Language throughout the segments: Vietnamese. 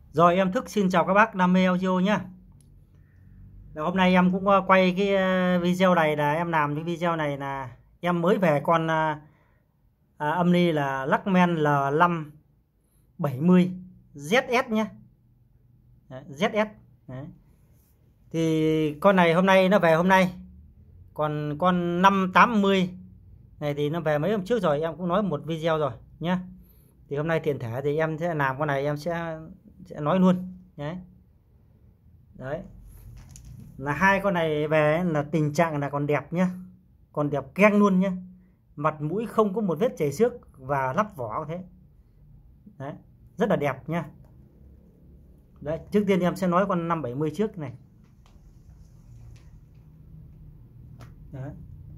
Rồi em Thức xin chào các bác đam mê audio nhé. Hôm nay em cũng quay cái video này, là em làm cái video này là em mới về con âm ly là Luckman L570 ZS nhé. Đấy, ZS. Đấy. Thì con này hôm nay nó về hôm nay. Còn con 580 này thì nó về mấy hôm trước rồi, em cũng nói một video rồi nhé. Thì hôm nay tiện thể thì em sẽ làm con này, em sẽ nói luôn nhé. Đấy, là hai con này về là tình trạng là còn đẹp nhá, còn đẹp keng luôn nhá, mặt mũi không có một vết chảy xước và lắp vỏ thế. Đấy, rất là đẹp nhá. Đấy, trước tiên em sẽ nói con 570 trước này. Đấy.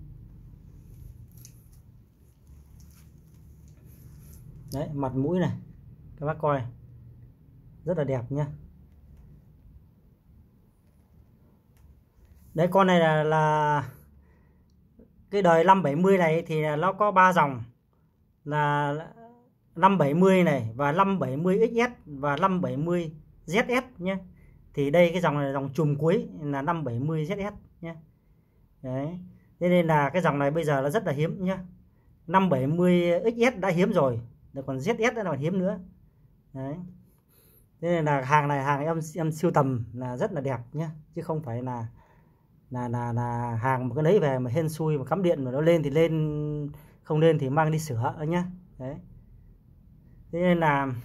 Đấy, mặt mũi này các bác coi rất là đẹp nhá. Đấy, con này là cái đời 570 này thì nó có 3 dòng là 570 này và 570 XS và 570 ZS nhé. Thì đây cái dòng này là dòng chùm cuối là 570 ZS nhé. Đấy, thế nên là cái dòng này bây giờ nó rất là hiếm nhá. 570 XS đã hiếm rồi, còn ZS đã còn hiếm nữa. Đấy, thế nên là hàng này hàng em sưu tầm là rất là đẹp nhé, chứ không phải là hàng một cái đấy về mà hên xui mà cắm điện mà nó lên thì lên, không lên thì mang đi sửa nhá. Đấy, thế nên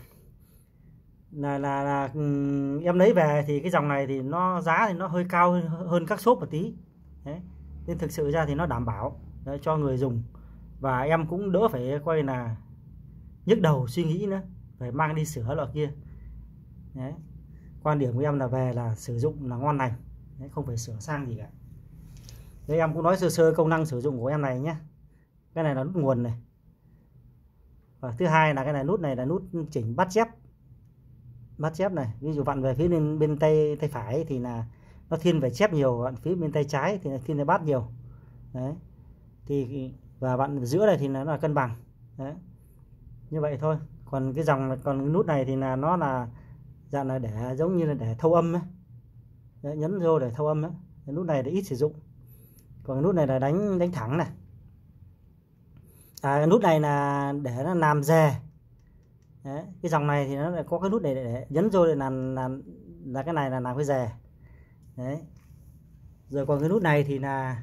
là em lấy về thì cái dòng này thì nó giá thì nó hơi cao hơn các shop một tí. Đấy, nên thực sự ra thì nó đảm bảo đấy, cho người dùng, và em cũng đỡ phải quay là nhức đầu suy nghĩ nữa phải mang đi sửa loại kia. Đấy, quan điểm của em là về là sử dụng là ngon lành. Đấy, không phải sửa sang gì cả. Đây em cũng nói sơ sơ công năng sử dụng của em này nhé. Cái này là nút nguồn này, và thứ hai là cái này nút này là nút chỉnh bắt chép này. Ví dụ vặn về phía bên tay phải thì là nó thiên về chép nhiều, vặn phía bên tay trái thì là thiên về bắt nhiều. Đấy, thì và vặn giữa này thì nó là cân bằng. Đấy, như vậy thôi. Còn cái dòng còn cái nút này thì là nó là dạng là để giống như là để thâu âm ấy. Đấy, nhấn vô để thâu âm ấy. Cái nút này để ít sử dụng. Còn cái nút này là đánh thẳng này. Cái nút này là để nó làm dè. Đấy, cái dòng này thì nó lại có cái nút này để nhấn vô để là cái này là làm cái dè. Đấy, rồi còn cái nút này thì là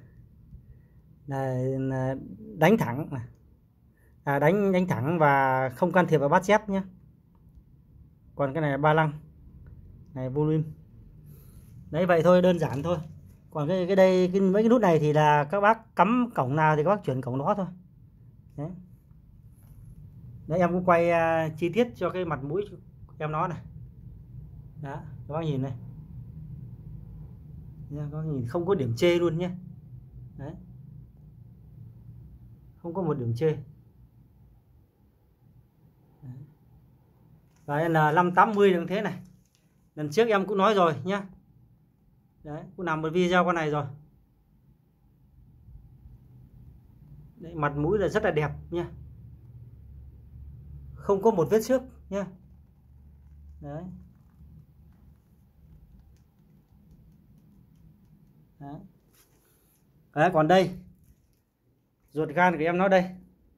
đánh thẳng này. Đánh thẳng và không can thiệp vào bát chép nhé. Còn cái này là ba lăng này, volume. Đấy, vậy thôi, đơn giản thôi. Còn cái đây mấy cái nút này thì là các bác cắm cổng nào thì các bác chuyển cổng đó thôi. Đấy, đấy em cũng quay chi tiết cho cái mặt mũi em nó này. Đó, các bác nhìn này. Các bác nhìn không có điểm chê luôn nhé. Đấy, không có một điểm chê. Đấy. Và là 580 như thế này. Lần trước em cũng nói rồi nhé. Đấy, cũng làm một video con này rồi. Đấy, mặt mũi là rất là đẹp nha, không có một vết xước nha. Đấy. Đấy. Đấy, còn đây ruột gan của em nó đây.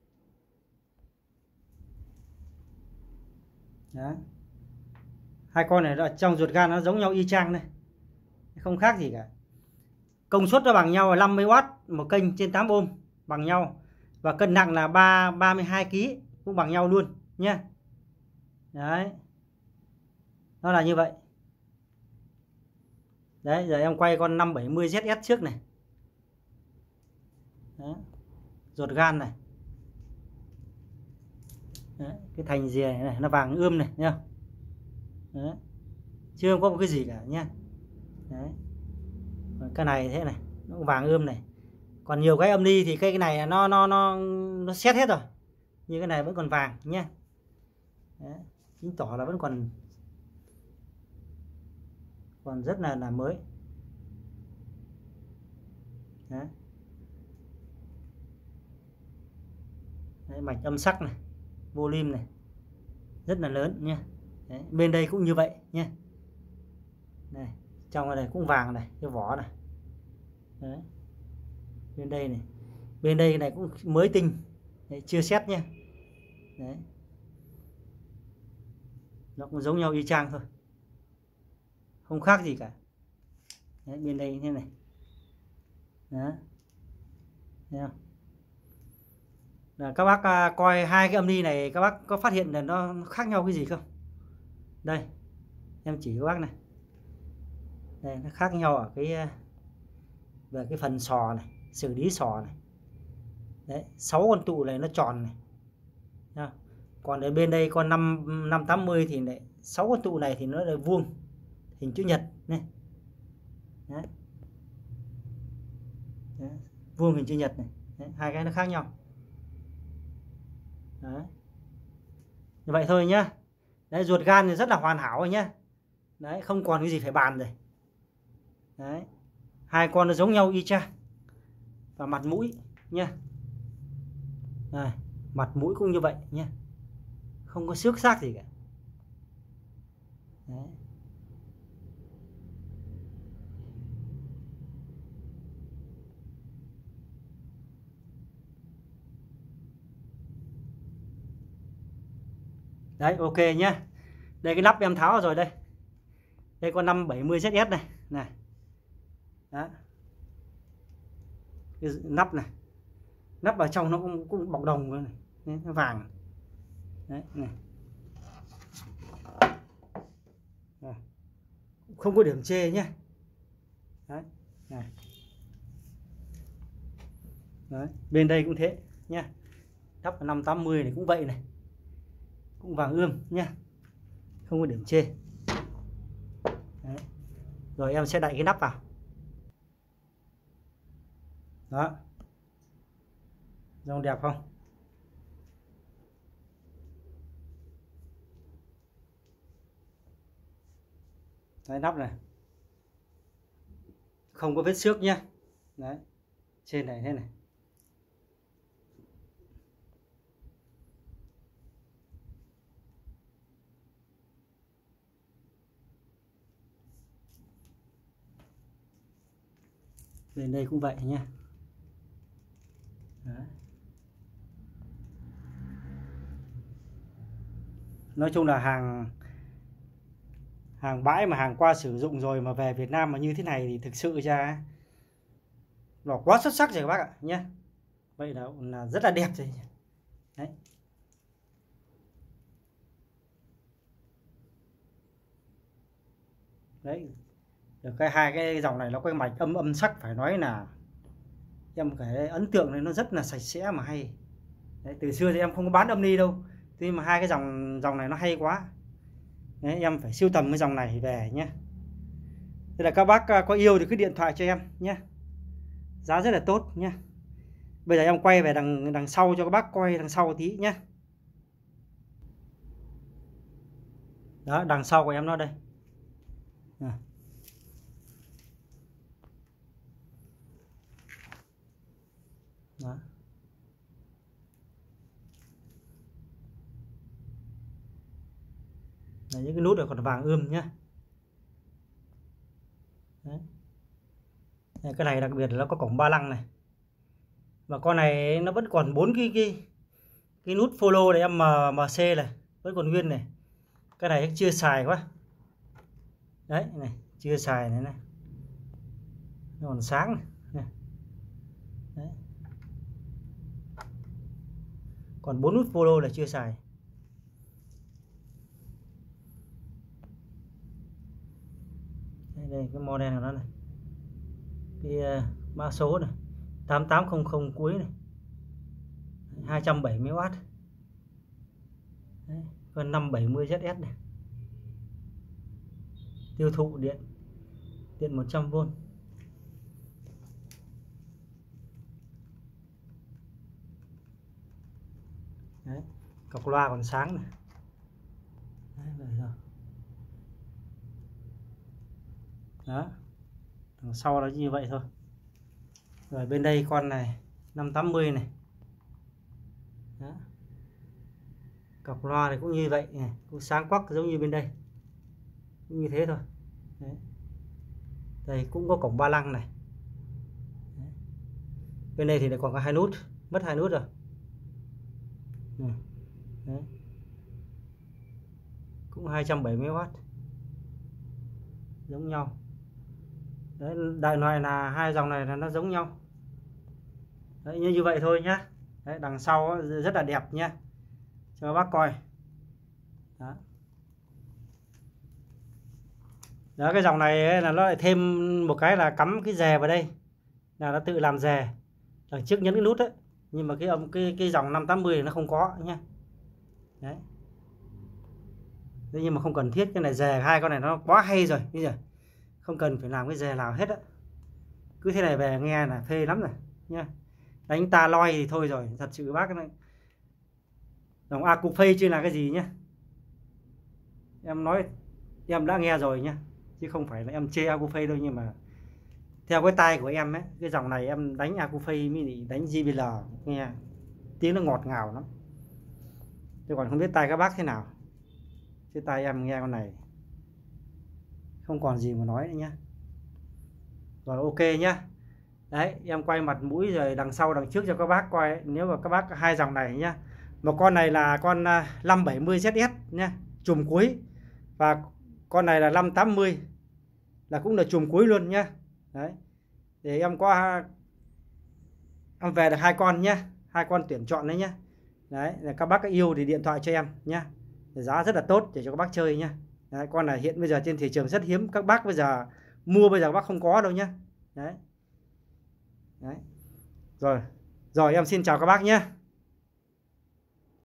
Đấy, hai con này là trong ruột gan nó giống nhau y chang này, không khác gì cả. Công suất nó bằng nhau là 50W một kênh trên 8 ohm bằng nhau, và cân nặng là 32 kg cũng bằng nhau luôn nhé. Đấy, nó là như vậy. Đấy, giờ em quay con 570 ZS trước này. Đấy, ruột gan này. Đấy, cái thành rìa này nó vàng ươm này nhá. Đấy, chưa không có một cái gì cả nhá. Đấy, còn cái này thế này nó vàng ươm này. Còn nhiều cái âm ly thì cái này nó xét hết rồi, như cái này vẫn còn vàng nhé. Đấy, chứng tỏ là vẫn còn rất là mới. Đấy. Đấy, mạch âm sắc này, volume này rất là lớn nhé. Đấy, bên đây cũng như vậy nhé. Này, trong này cũng vàng này, cái vỏ này. Đấy. Bên đây này cũng mới tinh. Đấy, chưa xét nhé. Đấy. Nó cũng giống nhau y chang thôi, không khác gì cả. Đấy, bên đây như thế này. Đó. Thấy không? Là các bác coi hai cái âm ly này, các bác có phát hiện là nó khác nhau cái gì không? Đây, em chỉ các bác này. Đây, nó khác nhau ở cái về cái phần sò này, xử lý sò này. Đấy, 6 con tụ này nó tròn này. Đấy. Còn ở bên đây con 580 thì lại 6 con tụ này thì nó là vuông, hình chữ nhật này. Đấy. Đấy. Vuông hình chữ nhật này. Đấy. Hai cái nó khác nhau. Đấy. Như vậy thôi nhá. Đấy, ruột gan thì rất là hoàn hảo rồi nhá. Đấy, không còn cái gì phải bàn rồi. Đấy. Hai con nó giống nhau y chang. Và mặt mũi nhá. Đây, mặt mũi cũng như vậy nhá. Không có xước xác gì cả. Đấy. Đấy, ok nhá. Đây cái nắp em tháo rồi đây. Đây con 570ZS này, này. Đó. Cái nắp này. Nắp vào trong nó cũng bọc đồng này. Đấy, nó vàng. Đấy, này. Rồi. Không có điểm chê nhé. Đấy, này. Đấy, bên đây cũng thế nhá. Nắp 580 này cũng vậy này. Cũng vàng ươm nhá. Không có điểm chê. Đấy. Rồi em sẽ đậy cái nắp vào. Đó. Trông đẹp không? Đấy, nắp này. Không có vết xước nhá. Đấy. Trên này thế này. Bên đây cũng vậy nhá. Đấy. Nói chung là hàng bãi mà hàng qua sử dụng rồi mà về Việt Nam mà như thế này thì thực sự ra nó quá xuất sắc rồi các bác ạ nhé. Vậy là rất là đẹp rồi. Đấy. Đấy. Được hai cái dòng này nó có cái mạch âm sắc, phải nói là em cái ấn tượng này nó rất là sạch sẽ mà hay. Đấy, từ xưa thì em không có bán âm ly đâu, tuy mà hai cái dòng này nó hay quá. Đấy, em phải sưu tầm cái dòng này về nhé. Thế là các bác có yêu thì cứ điện thoại cho em nhé, giá rất là tốt nhé. Bây giờ em quay về đằng sau cho các bác coi đằng sau tí nhé. Đó, đằng sau của em nó đây. Đó. Đấy, những cái nút này còn vàng ươm nhá. Đấy. Đấy, cái này đặc biệt là nó có cổng ba lăng này. Và con này nó vẫn còn 4 cái nút follow này MC này vẫn còn nguyên này. Cái này chưa xài quá. Đấy này, chưa xài này này. Nó còn sáng này. Đấy. Còn 4 nút follow là chưa xài. Đây cái model của nó này. Cái mã số này 8800 cuối này, 270W. Đấy, con 570ZS này. Tiêu thụ điện 100V. Đấy, cọc loa còn sáng này. Đấy, vậy rồi. Đó, đằng sau là như vậy thôi. Rồi bên đây con này 580 này. Đó. Cọc loa này cũng như vậy này, cũng sáng quắc giống như bên đây, cũng như thế thôi. Đấy. Đây cũng có cổng ba lăng này. Đấy. Bên đây thì lại còn có 2 nút, mất 2 nút rồi. Đấy. Cũng 270W, giống nhau. Đấy, đại loại là hai dòng này là nó giống nhau. Đấy, như vậy thôi nhá. Đấy, đằng sau rất là đẹp nhá, cho các bác coi. Đó. Đó, cái dòng này ấy, là nó lại thêm một cái là cắm cái rè vào đây, là nó tự làm rè đằng trước nhấn cái nút đấy, nhưng mà cái dòng 580 này nó không có nhá. Đấy. Thế nhưng mà không cần thiết, cái này rè hai con này nó quá hay rồi, bây giờ không cần phải làm cái rè nào hết á, cứ thế này về nghe là phê lắm rồi nha. Đánh ta loi thì thôi rồi, thật sự bác này dòng Acouphase chứ là cái gì nhá. Em nói em đã nghe rồi nhá, chứ không phải là em chê Acouphase đâu, nhưng mà theo cái tai của em ấy, cái dòng này em đánh Acouphase mini, đánh JBL nghe tiếng nó ngọt ngào lắm. Tôi còn không biết tai các bác thế nào, chứ tai em nghe con này không còn gì mà nói nữa nhá. Rồi ok nhá. Đấy, em quay mặt mũi rồi đằng sau đằng trước cho các bác coi. Nếu mà các bác hai dòng này nhá, một con này là con 570ZS nhá, chùm cuối, và con này là 580 là cũng là chùm cuối luôn nhá. Đấy, để em có em về được hai con nhá, hai con tuyển chọn đấy nhá. Đấy, là các bác yêu thì điện thoại cho em nhá, giá rất là tốt để cho các bác chơi nhá. Đấy, con này hiện bây giờ trên thị trường rất hiếm, các bác bây giờ mua bây giờ các bác không có đâu nhá. Đấy. Đấy. Rồi em xin chào các bác nhé.